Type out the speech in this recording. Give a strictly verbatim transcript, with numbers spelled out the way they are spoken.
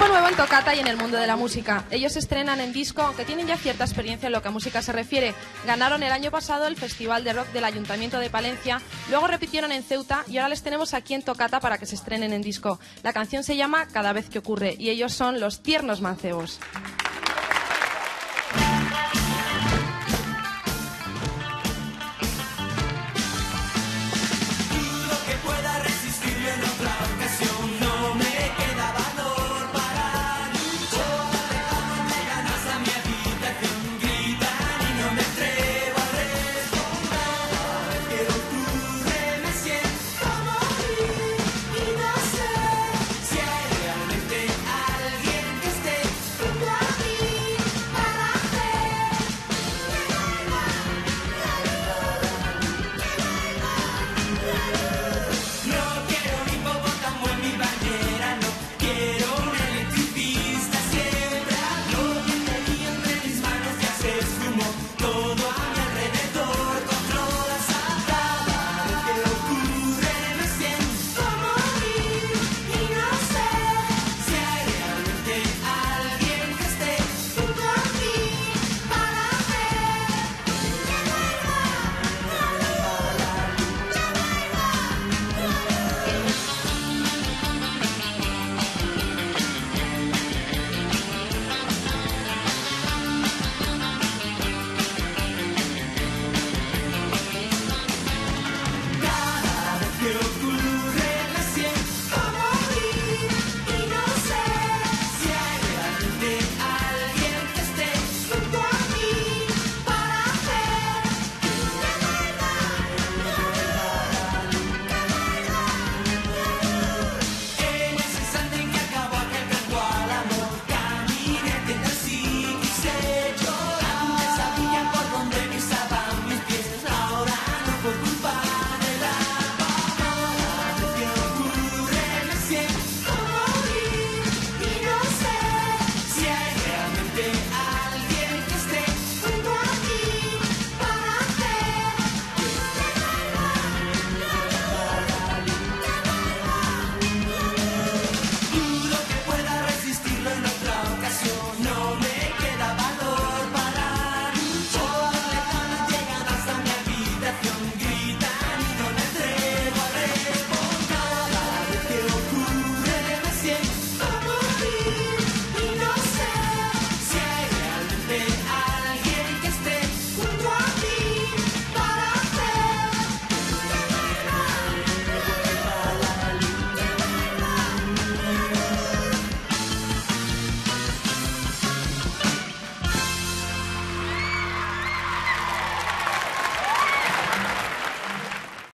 Grupo nuevo en Tocata y en el mundo de la música. Ellos se estrenan en disco, aunque tienen ya cierta experiencia en lo que a música se refiere. Ganaron el año pasado el Festival de Rock del Ayuntamiento de Palencia, luego repitieron en Ceuta y ahora les tenemos aquí en Tocata para que se estrenen en disco. La canción se llama Cada vez que ocurre y ellos son Los Tiernos Mancebos.